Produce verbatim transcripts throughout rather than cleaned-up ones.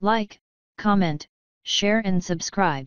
Like, comment, share and subscribe.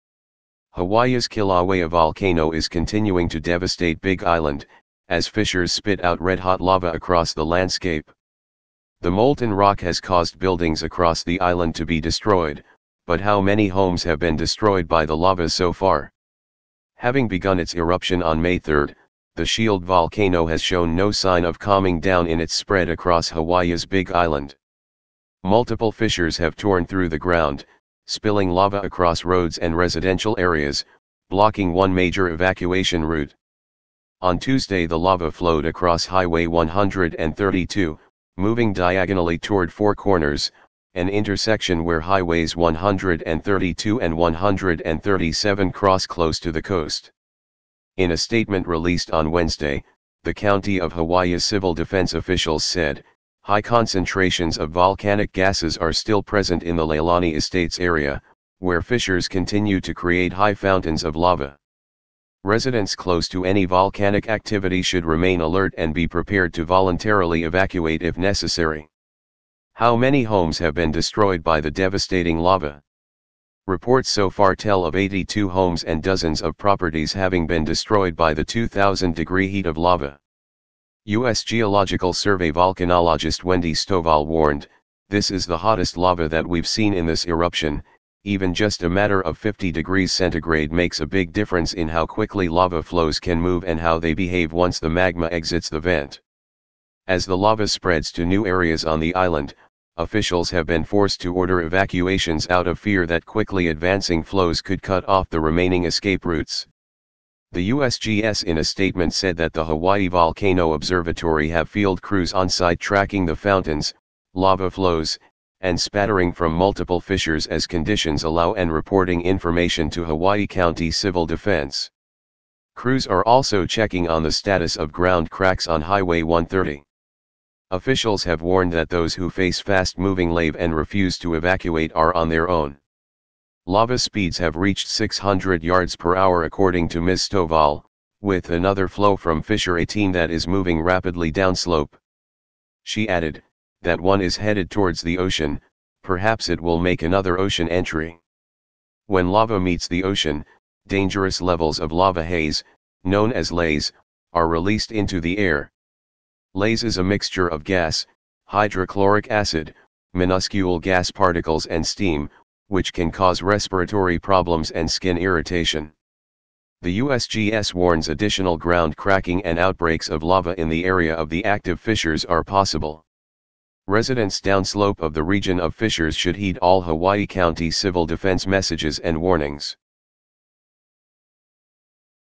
Hawaii's Kilauea volcano is continuing to devastate Big Island, as fissures spit out red-hot lava across the landscape. The molten rock has caused buildings across the island to be destroyed, but how many homes have been destroyed by the lava so far? Having begun its eruption on May third, the Shield volcano has shown no sign of calming down in its spread across Hawaii's Big Island. Multiple fissures have torn through the ground, spilling lava across roads and residential areas, blocking one major evacuation route. On Tuesday the lava flowed across Highway one hundred thirty-two, moving diagonally toward Four Corners, an intersection where Highways one hundred thirty-two and one hundred thirty-seven cross close to the coast. In a statement released on Wednesday, the County of Hawaii's civil defense officials said, high concentrations of volcanic gases are still present in the Leilani Estates area, where fissures continue to create high fountains of lava. Residents close to any volcanic activity should remain alert and be prepared to voluntarily evacuate if necessary. How many homes have been destroyed by the devastating lava? Reports so far tell of eighty-two homes and dozens of properties having been destroyed by the two thousand degree heat of lava. U S Geological Survey volcanologist Wendy Stovall warned, "This is the hottest lava that we've seen in this eruption. Even just a matter of fifty degrees centigrade makes a big difference in how quickly lava flows can move and how they behave once the magma exits the vent." As the lava spreads to new areas on the island, officials have been forced to order evacuations out of fear that quickly advancing flows could cut off the remaining escape routes. The U S G S in a statement said that the Hawaii Volcano Observatory have field crews on site tracking the fountains, lava flows, and spattering from multiple fissures as conditions allow and reporting information to Hawaii County Civil Defense. Crews are also checking on the status of ground cracks on Highway one thirty. Officials have warned that those who face fast-moving lava and refuse to evacuate are on their own. Lava speeds have reached six hundred yards per hour according to Miz Stovall, with another flow from Fissure eighteen that is moving rapidly downslope. She added, that one is headed towards the ocean, perhaps it will make another ocean entry. When lava meets the ocean, dangerous levels of lava haze, known as laze, are released into the air. Laze is a mixture of gas, hydrochloric acid, minuscule gas particles and steam, which can cause respiratory problems and skin irritation. The U S G S warns additional ground cracking and outbreaks of lava in the area of the active fissures are possible. Residents downslope of the region of fissures should heed all Hawaii County Civil Defense messages and warnings.